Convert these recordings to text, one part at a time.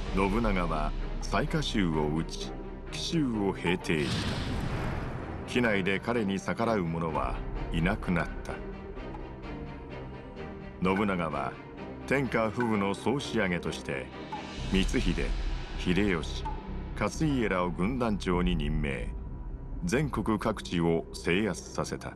信長は雑賀衆を討ち紀州を平定した。畿内で彼に逆らう者はいなくなった。信長は天下布武の総仕上げとして光秀、秀吉、勝家らを軍団長に任命。全国各地を制圧させた。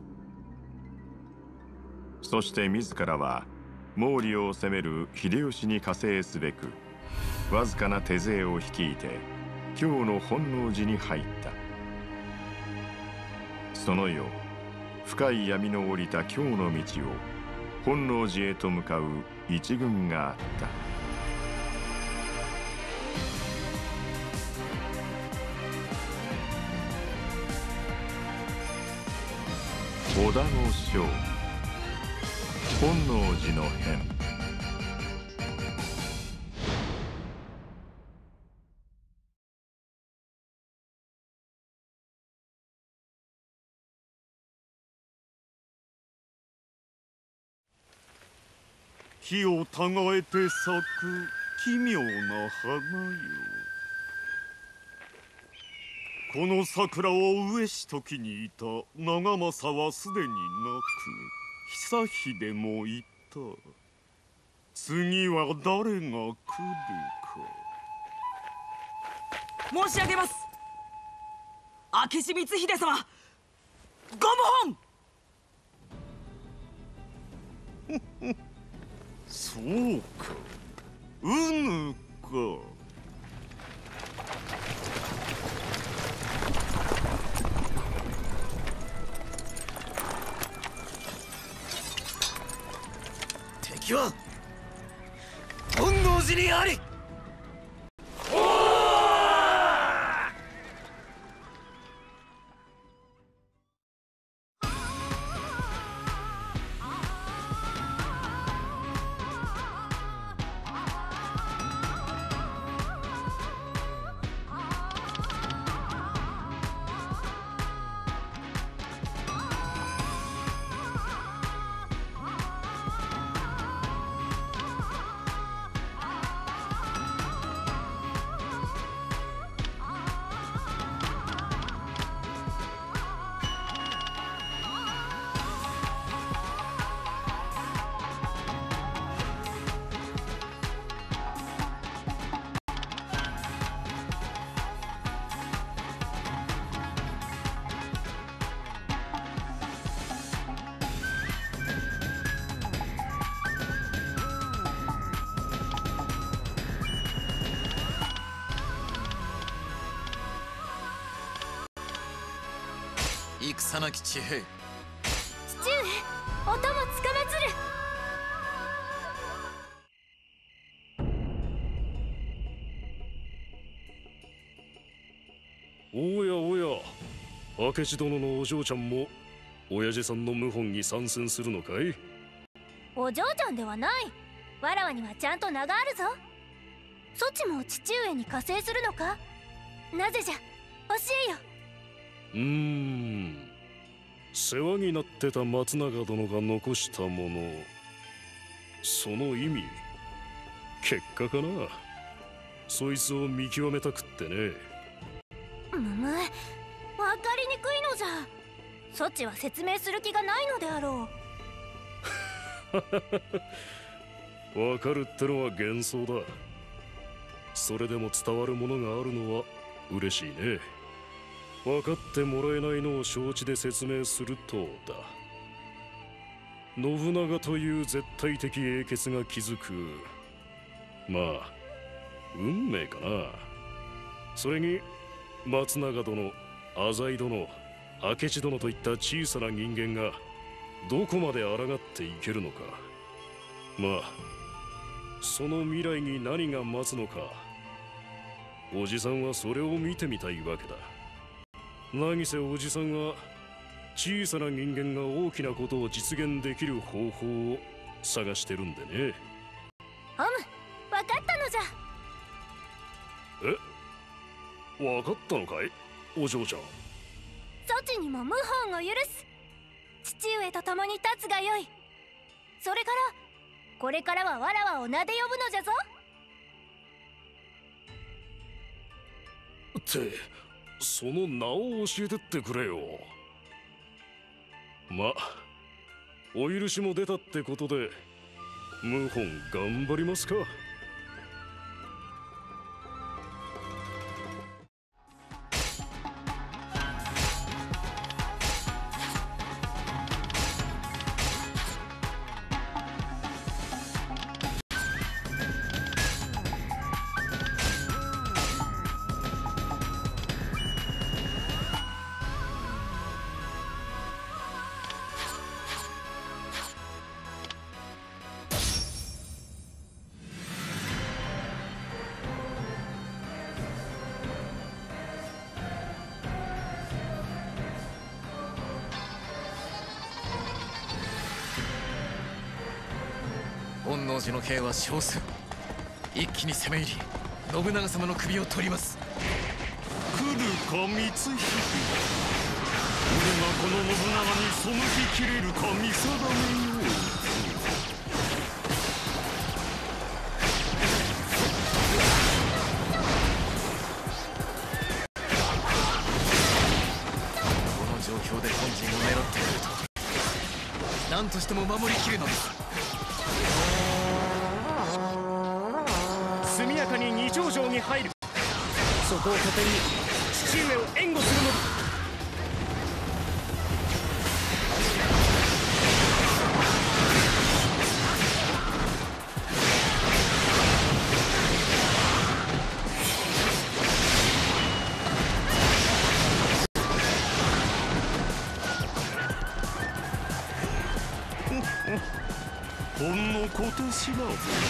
そして自らは毛利を攻める秀吉に加勢すべくわずかな手勢を率いて京の本能寺に入った。その夜、深い闇の降りた京の道を本能寺へと向かう一軍があった。織田の将、本能寺の変。 火をたがえて咲く奇妙な花よ。この桜を植し時にいた長政はすでになく、久秀もいた。次は誰が来るか。 申し上げます。明智光秀様、ご無本。 そうか、うぬか。 敵は本能寺にあり。戦なき地平。 父上、お供つかまつる。 おやおや、明智殿のお嬢ちゃんも親父さんの謀反に参戦するのかい？ お嬢ちゃんではない。わらわにはちゃんと名があるぞ。そちも父上に加勢するのか？なぜじゃ、教えよ。 世話になってた松永殿が残したもの、その意味、結果かな。そいつを見極めたくってね。 むむ、わかりにくいのじゃ。そちは説明する気がないのであろう。わかるってのは幻想だ。それでも伝わるものがあるのは嬉しいね。分かってもらえないのを承知で説明するとだ。信長という絶対的英傑が築く、まあ運命かな。それに松永殿、浅井殿、明智殿といった小さな人間がどこまで抗っていけるのか。まあその未来に何が待つのか、おじさんはそれを見てみたいわけだ。何せおじさんは小さな人間が大きなことを実現できる方法を探してるんでね。 わかったのじゃ。 わかったのかい、お嬢ちゃん。 そちにも謀反を許す。父上と共に立つがよい。それからこれからはわらわを名で呼ぶのじゃぞ。 ってその名を教えてってくれよ。ま、お許しも出たってことで謀反頑張りますか。 本能寺の兵は少数。一気に攻め入り信長様の首を取ります。 来るか光秀。俺がこの信長に背ききれるか見定めよう。 この状況で本陣を狙ってくると何としても守りきるのです。 速やかに二条城に入る。そこを拠点に父上を援護するのだ。 ほんの小手知らず。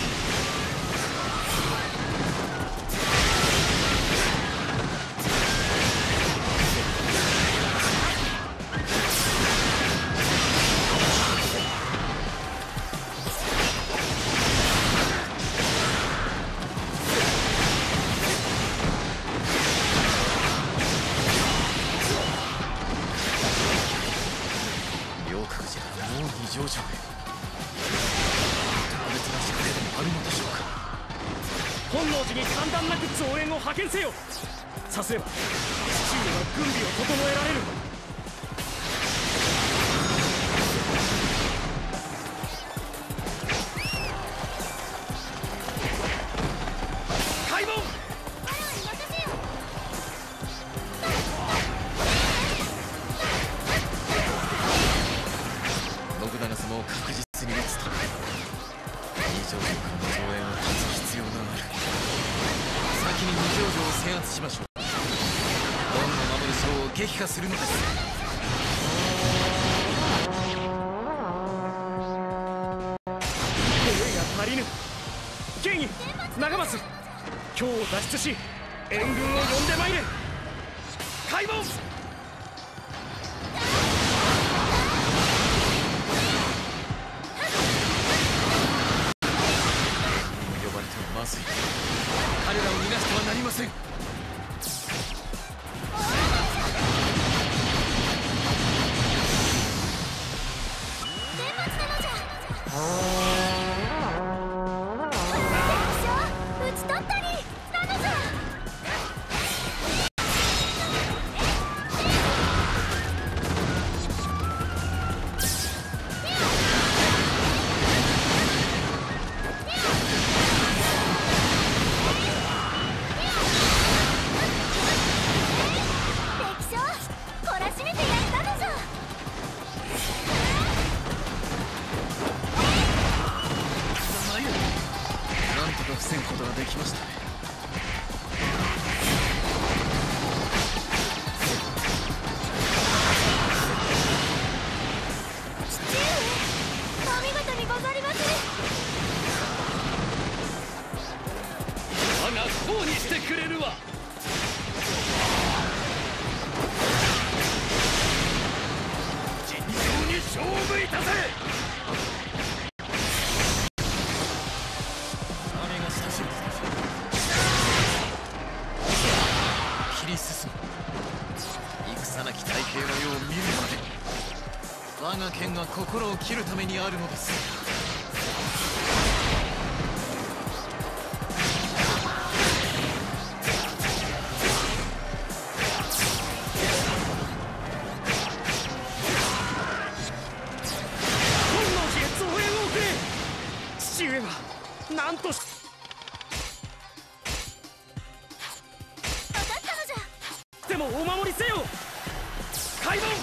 両国寺がもう二条城へ。特別な仕掛けでもあるのでしょうか。 本能寺に簡単なく増援を派遣せよ。さすれば父上は軍備を整えられる。開門。 信長様を確実に撃つため二条城からの増援を断つ必要がある。先に二条城を制圧しましょう。門の守る将を撃破するのです。 兵が足りぬ。剣意長松、今日を脱出し援軍を呼んでまいれ。開門。 呼ばれてはまずい。彼らを逃がしてはなりません。 撃ち取ったりなのじゃ。敵将懲らしめてやったのじゃ。 なんとか防ぐことができましたね。 父上お見事にござりまする。 我がこうにしてくれるわ。尋常に勝負いたせ。 雨がしたし切り進む。戦なき大兵の世を見るまで我が剣が心を切るためにあるのです。 父上はなんとし分かったのじゃ。 でもお守りせよ開門。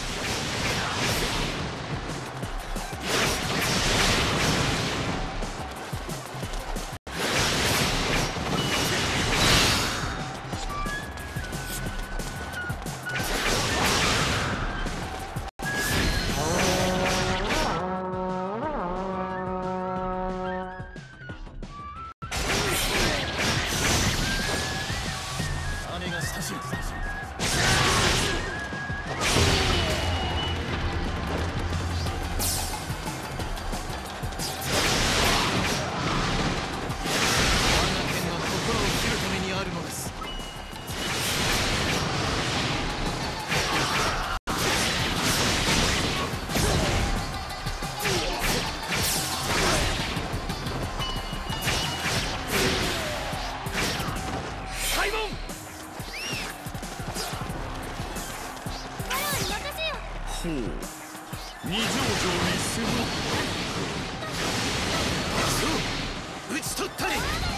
姉が親しむ。 ほう、二条城に迫そう討ち取ったり。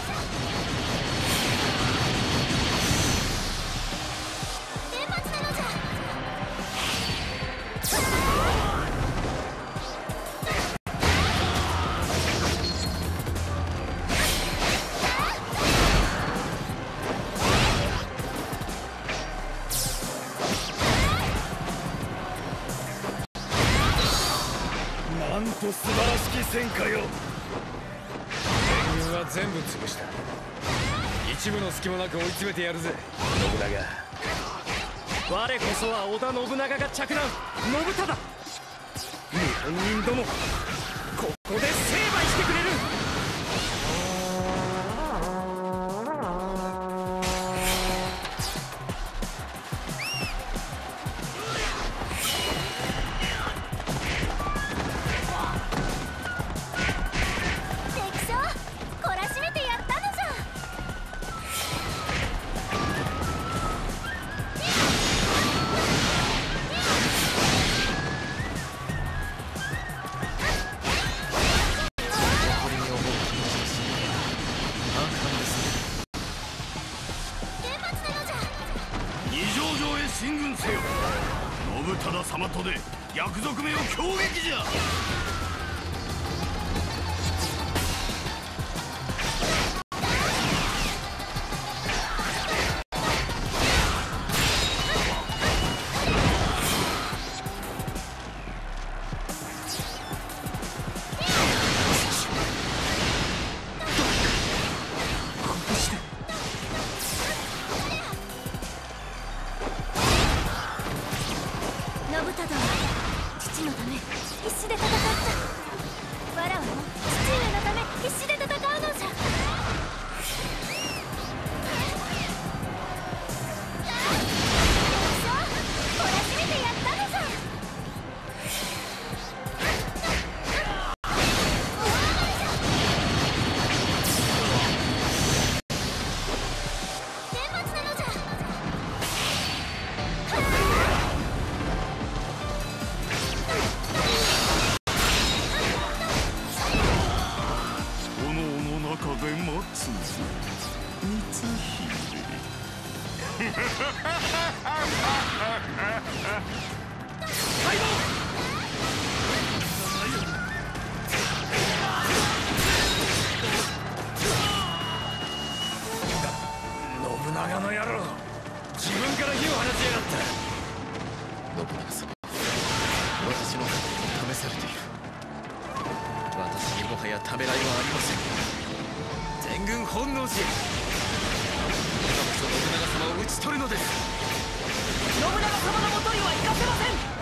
天罰なのじゃ。 なんと素晴らしき戦果よ。 援軍は全部潰した。一部の隙もなく追い詰めてやるぜ信長。 我こそは織田信長が嫡男信忠。日本人どもここで成敗してくれる。 敵将懲らしめてやったのじゃ。 誇りに思う気持ちです。安泰ですね。 天罰なのじゃ。 二条城へ進軍せよ。信忠様とで逆賊めを攻撃じゃ。 信忠は父のため必死で戦った。わらわも父上のため必死で戦うのじゃ。敵将懲らしめてやったのじゃ。天罰なのじゃ。 炎の中で待つぞ光秀。 信長の野郎自分から火を放ちやがった。 信長様、私の覚悟を試されている。私にもはやためらいはありません。全軍本能寺へ。今こそ信長様を討ち取るのです。 信長様のもとには行かせません。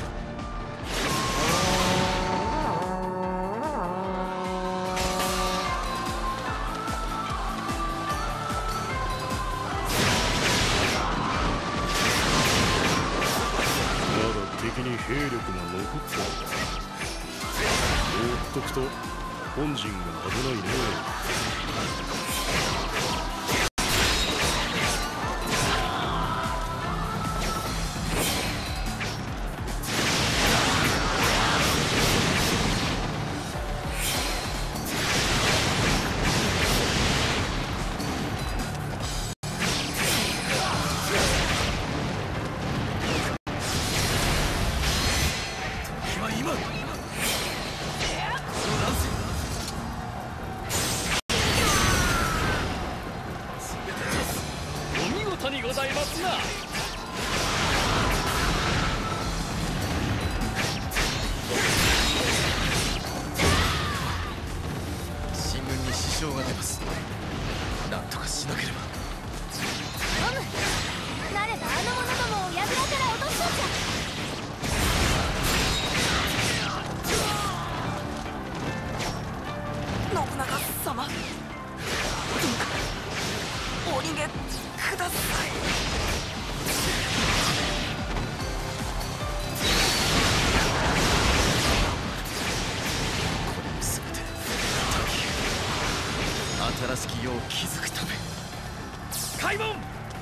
まだ敵に兵力が残っている。放っとくと本陣が危ないね。 信にございますな。 進軍に支障が出ます。なんとかしなければ。 ゴムなればあの者どもを櫓から落としそうじゃ。 信長様、どうかお逃げください。 これも全て新しき世を築くため。 開門。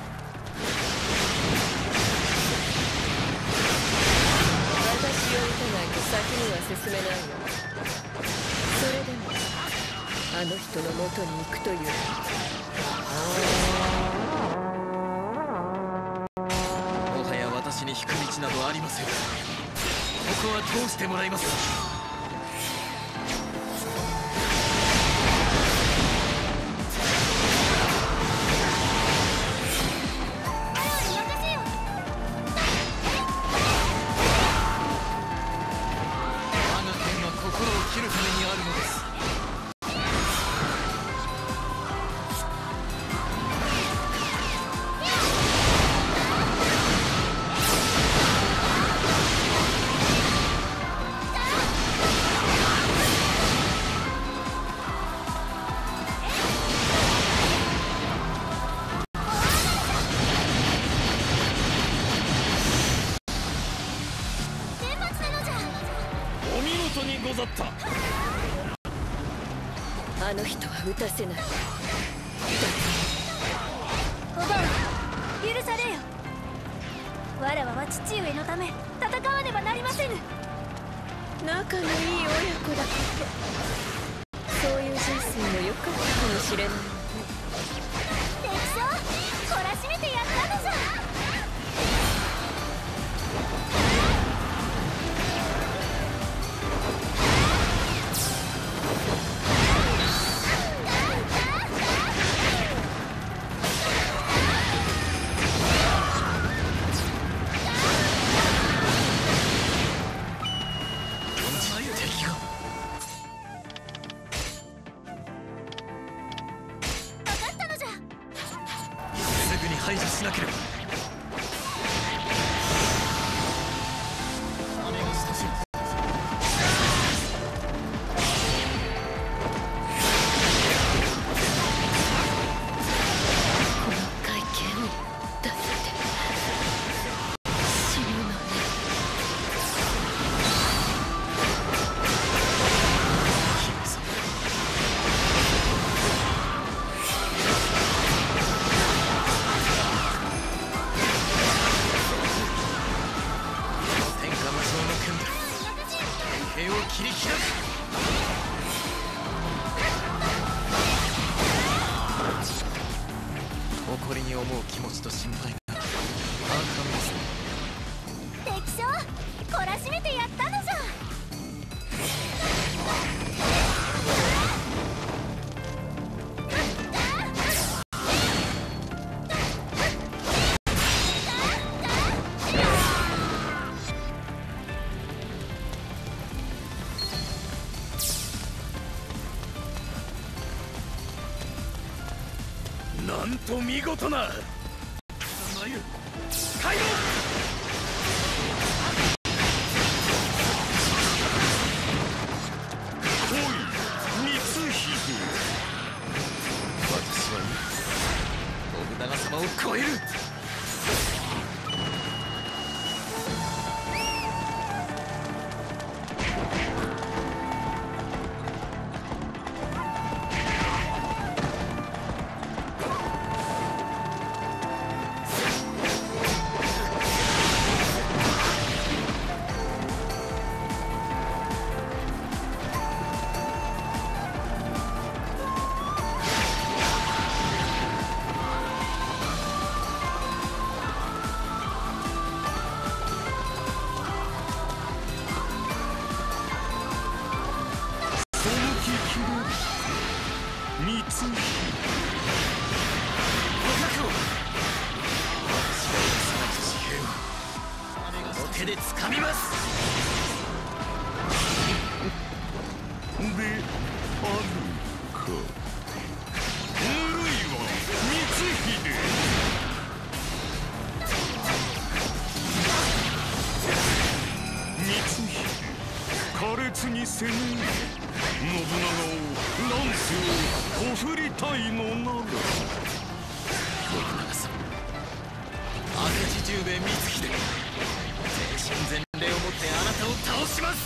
私を撃たないと先には進めないわ。それでもあの人の元に行くという。 もはや私に引く道などありません。ここは通してもらいます。我が剣は心を切るためにあるのです。 お見事にござった。 あの人は撃たせない。 おばん許されよ。わらわは父上のため戦わねばなりませぬ。 仲のいい親子だこと。そういう人生も良かったかもしれない。 敵将懲らしめてやったのじゃ。 敵が分かったのじゃ。 すぐに排除しなければ。雨がしたし。 この会見を出せて死ぬのね。 姫様、天下無双の剣で太平を切り開く。誇りに思う気持ちと心配があったのですね。 敵将懲らしめてやったのじゃ。 なんと見事な開門。 おい光秀、 私は今信長様を超える。 光秀、 捕獲を。 手で掴みます。 であるか。ぬるいわ光秀。苛烈に攻め入れ信長を乱世をこふりたいのなら。 信長様、明智十兵衛光秀、全身全霊をもってあなたを倒します。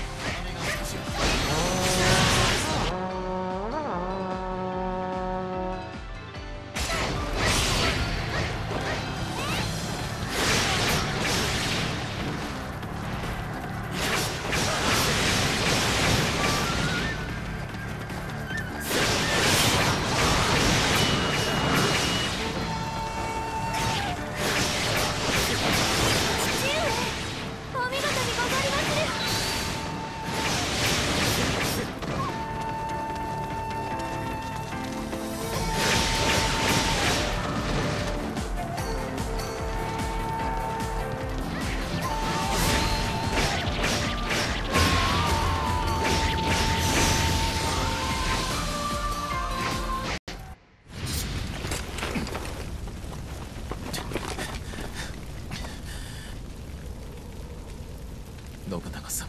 信長様、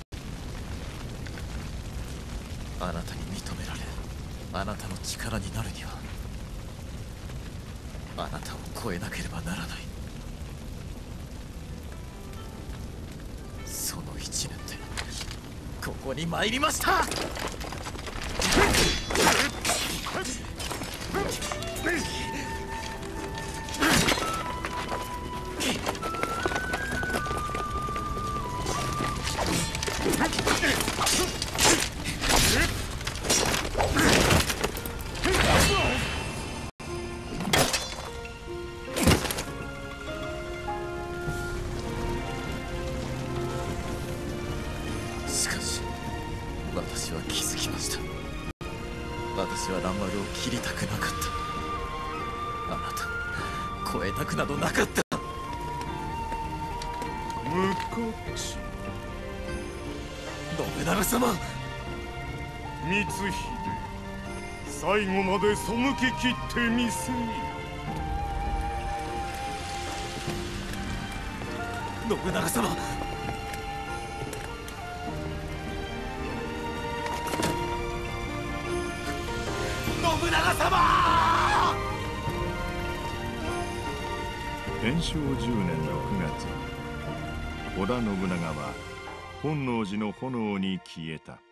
あなたに認められあなたの力になるにはあなたを超えなければならない。その一年でここに参りました。しかし私は気づきました。私は蘭丸を切りたくなかった。あなたを超えたくなどなかった。 無価値。 信長様、 光秀、最後まで背き切ってみせい。 信長様、信長様。 天正10年6月、織田信長は本能寺の炎に消えた。